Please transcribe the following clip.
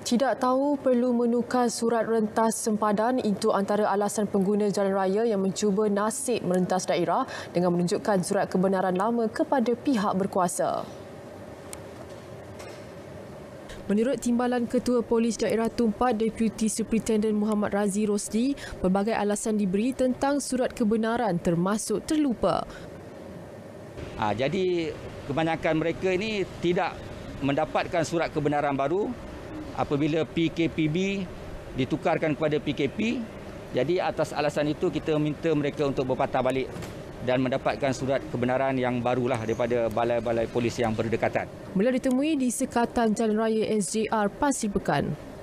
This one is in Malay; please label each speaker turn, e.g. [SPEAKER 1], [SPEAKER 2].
[SPEAKER 1] Tidak tahu perlu menukar surat rentas sempadan itu antara alasan pengguna jalan raya yang mencuba nasib merentas daerah dengan menunjukkan surat kebenaran lama kepada pihak berkuasa. Menurut Timbalan Ketua Polis Daerah Tumpat Deputi Superintendent Muhammad Razi Rosdi, pelbagai alasan diberi tentang surat kebenaran termasuk terlupa.
[SPEAKER 2] Jadi kebanyakan mereka ini tidak mendapatkan surat kebenaran baru apabila PKPB ditukarkan kepada PKP. Jadi atas alasan itu kita minta mereka untuk berpatah balik dan mendapatkan surat kebenaran yang barulah daripada balai-balai polis yang berdekatan.
[SPEAKER 1] Beliau ditemui di sekatan Jalan Raya SJR Pasir Pekan.